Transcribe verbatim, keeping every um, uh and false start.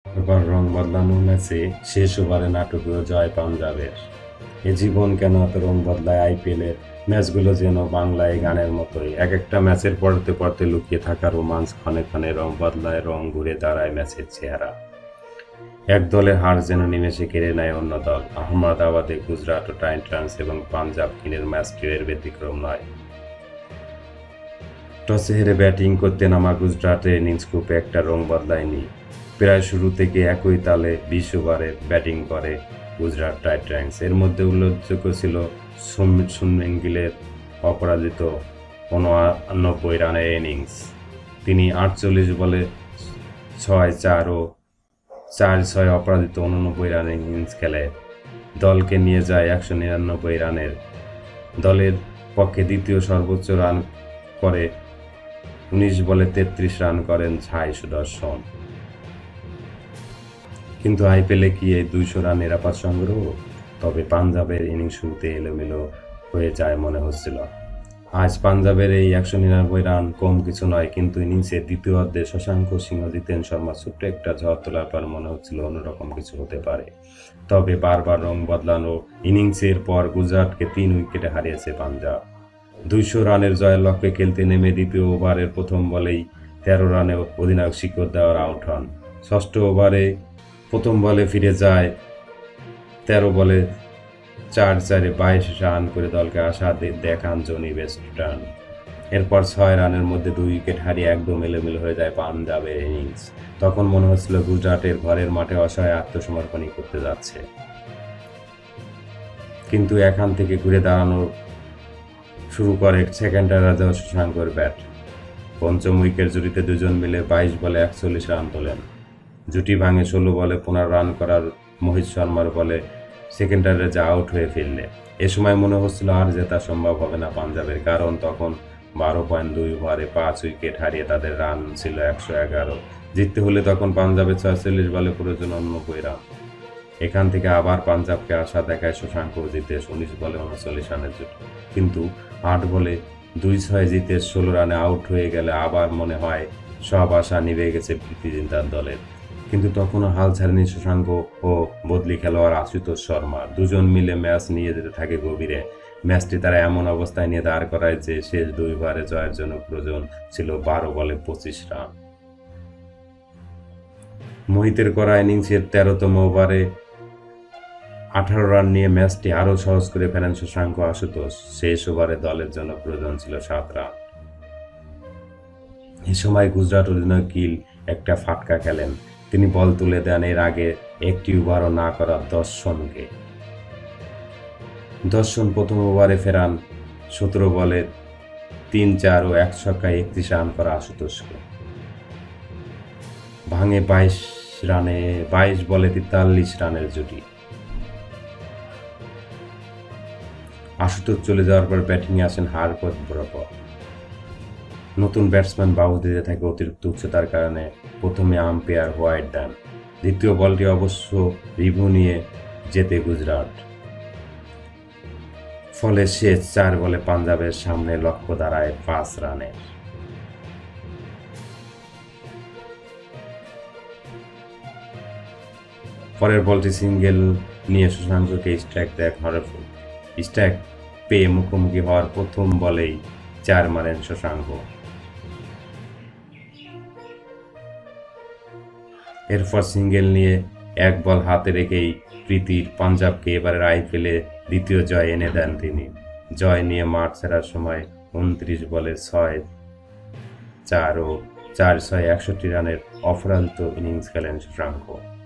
এবার রং বদলানো ম্যাচে শেষ ওভারে নাটকীয় জয় পাঞ্জাবের। এ জীবন কেন এত রং বদলায় আইপিএলের ম্যাচগুলো যেন বাংলায় গানের মতোই, এক একটা ম্যাচের পড়তে পড়তে লুকিয়ে থাকা রোমাঞ্চ ক্ষণে ক্ষণে রং বদলায়, রং ঘুরে দাঁড়ায় ম্যাচের চেহারা। এক দলের হার যেন নিমেষে কেড়ে নেয় অন্য দল। আহমেদাবাদে গুজরাট টাইটান্স এবং পাঞ্জাব কিংসের ম্যাচটিও এর ব্যতিক্রম নয়। টসে হেরে ব্যাটিং করতে নামা গুজরাটের ইনিংস খুব একটা রং বদলায়নি। প্রায় শুরু থেকে একই তালে বিশ ওভারে ব্যাটিং করে গুজরাট টাইটান্স। এর মধ্যে উল্লেখযোগ্য ছিল শুভমান গিলের অপরাজিত উননব্বই রানের ইনিংস। তিনি আটচল্লিশ বলে ছয় চার ও চার ছয় অপরাজিত উননব্বই রানের ইনিংস খেলে দলকে নিয়ে যায় একশো নিরানব্বই রানের। দলের পক্ষে দ্বিতীয় সর্বোচ্চ রান করে উনিশ বলে তেত্রিশ রান করেন ছাই সুদর্শন। কিন্তু আইপিএলে কি এই দুইশো রান নিরাপদ সংগ্রহ? তবে পাঞ্জাবের ইনিংস শুরুতে এলোমেলো হয়ে যায় মনে হচ্ছিল। আজ পাঞ্জাবের এই একশো নিরানব্বই রান কম কিছু নয়, কিন্তু ইনিংসের দ্বিতীয় অর্ধে শশাঙ্ক সিংহ, জিতেন শর্মা ছোট্ট একটা ঝড় তোলার পর মনে হচ্ছিল অন্যরকম কিছু হতে পারে। তবে বারবার রং বদলানো ইনিংসের পর গুজরাটকে তিন উইকেটে হারিয়েছে পাঞ্জাব। দুইশো রানের জয়ের লক্ষ্যে খেলতে নেমে দ্বিতীয় ওভারের প্রথম বলেই তেরো রানে অধিনায়ক শিকড় দেওয়ার আউট হন। ষষ্ঠ ওভারে প্রথম বলে ফিরে যায় তেরো বলে চার চারে বাইশ রান করে দলকে আশা দেখান জনি বেস্টন। এরপর ছয় রানের মধ্যে দুই উইকেট হারিয়ে একদম এলোমেলো হয়ে যায় পাঞ্জাবের ইনিংস। তখন মনে হচ্ছিল গুজরাটের ঘরের মাঠে অসহায় আত্মসমর্পণই করতে যাচ্ছে। কিন্তু এখান থেকে ঘুরে দাঁড়ানো শুরু করে সেকেন্ডার রাজা শশাঙ্কর ব্যাট। পঞ্চম উইকেট জুটিতে দুজন মিলে বাইশ বলে একচল্লিশ রান তোলেন। জুটি ভাঙে ষোলো বলে পনেরো রান করার মোহিত শর্মার বলে সেকেন্ডারে যা আউট হয়ে ফিরলে। এ সময় মনে হচ্ছিল আর জেতা সম্ভব হবে না পাঞ্জাবের, কারণ তখন বারো পয়েন্ট দুই ওভারে পাঁচ উইকেট হারিয়ে তাদের রান ছিল একশো এগারো। জিততে হলে তখন পাঞ্জাবের ছয়চল্লিশ বলে প্রয়োজন উননব্বই রান। এখান থেকে আবার পাঞ্জাবকে আশা দেখায় শশাঙ্ক জিতেশ উনিশ বলে উনচল্লিশ রানের জুটি। কিন্তু আট বলে দুই ছয় জিতেশ ষোলো রানে আউট হয়ে গেলে আবার মনে হয় সব আশা নিভে গেছে প্রীতি জিন্তার দলের। কিন্তু তখনও হাল ছাড়েনি শশাঙ্ক ও বদলি খেলোয়াড় আশুতোষ শর্মা। দুজন মিলে ম্যাচ নিয়ে যেতে থাকে গভীরে। ম্যাচটি তারা এমন অবস্থায় নিয়ে দাঁড় করায় যে শেষ দুই ওভারে জয়ের জন্য প্রয়োজন ছিল বারো বলে পঁচিশ রান। মোহিতের করা ইনিংসের তেরোতম ওভারে আঠারো রান নিয়ে ম্যাচটি আরও সহজ করে ফেলেন শশাঙ্ক আশুতোষ। শেষ ওভারে দলের জন্য প্রয়োজন ছিল সাত রান। এ সময় গুজরাট অধিনায়ক গিল একটা ফাটকা খেলেন। তিনি বল তুলে দেন এর আগে একটি ওভারও না করা দর্শনকে। দর্শন প্রথম ওভারে ফেরান সতেরো বলে তিন চার ও এক ছক্কায় একত্রিশ রান করা আশুতোষকে। ভাঙে বাইশ রানে বাইশ বলে তেতাল্লিশ রানের জুটি। আশুতোষ চলে যাওয়ার পর ব্যাটিংয়ে আসেন হারপথ বরাবর। নতুন ব্যাটসম্যান বাবু দিতে থাকে অতিরিক্ত উচ্চতার কারণে প্রথমে আম্পায়ার হোয়াইট দেন। দ্বিতীয় বলটি অবশ্য রিভিউ নিয়ে জেতে গুজরাট। ফলে শেষ চার বলে পাঞ্জাবের সামনে লক্ষ্য দাঁড়ায় পাঁচ রানের। পরের বলটি সিঙ্গেল নিয়ে শশাঙ্ককে স্ট্রাইক দেয় হরফুল। স্ট্রাইক পেয়ে মুখোমুখি হওয়ার প্রথম বলেই চার মারেন শশাঙ্ক। এরপর সিঙ্গেল নিয়ে এক বল হাতে রেখেই প্রীতির পাঞ্জাবকে এবারের আইপিএলে দ্বিতীয় জয় এনে দেন তিনি। জয় নিয়ে মাঠ ছাড়ার সময় উনত্রিশ বলে ছয় চার ও চার ছয় একষট্টি রানের অফুরন্ত ইনিংস খেলেন শশাঙ্ক।